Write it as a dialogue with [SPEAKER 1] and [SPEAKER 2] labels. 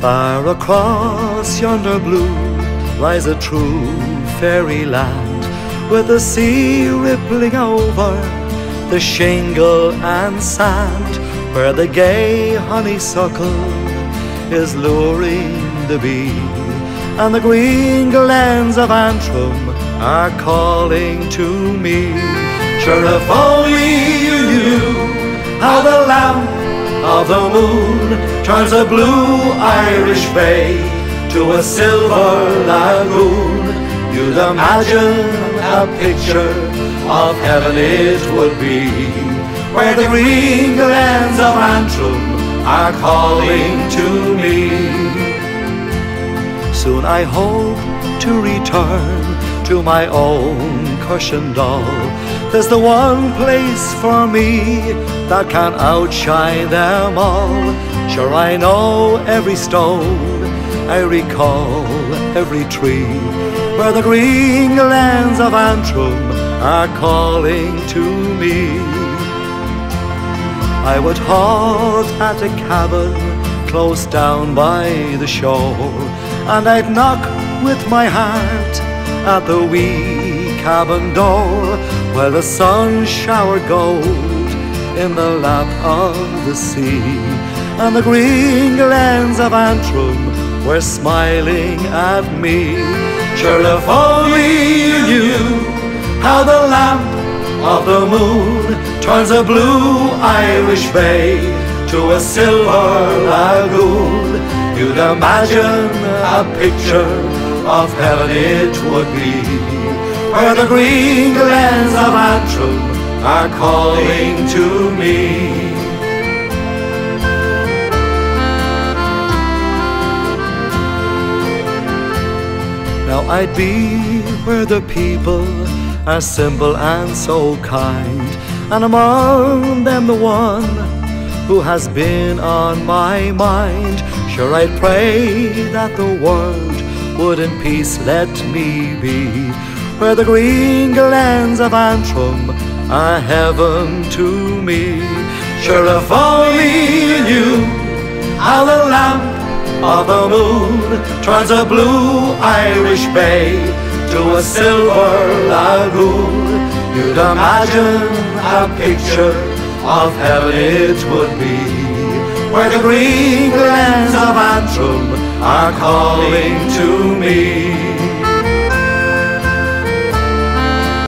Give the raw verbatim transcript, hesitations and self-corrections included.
[SPEAKER 1] Far across yonder blue lies a true fairyland, with the sea rippling over the shingle and sand, where the gay honeysuckle is luring the bee, and the green glens of Antrim are calling to me. Sure, if only you knew how the lamp of the moon turns a blue Irish bay to a silver lagoon, you'd imagine a picture of heaven it would be, where the green glens of Antrim are calling to me. Soon I hope to return to my own Cushendall. There's the one place for me that can outshine them all. Sure, I know every stone, I recall every tree, where the green glens of Antrim are calling to me. I would halt at a cabin close down by the shore, and I'd knock with my heart at the wee cabin door, where the sun showered gold in the lap of the sea, and the green glens of Antrim were smiling at me. Sure, if only you knew how the lamp of the moon turns a blue Irish bay to a silver lagoon, you'd imagine a picture of heaven it would be, where the green glens of Antrim are calling to me. Now I'd be where the people are simple and so kind, and among them the one who has been on my mind. Sure, I'd pray that the world would in peace let me be, where the green glens of Antrim are heaven to me. Sure, if only you knew how the lamp of the moon turns a blue Irish bay to a silver lagoon, you'd imagine a picture of heaven it would be, where the green glens of Antrim are calling to me.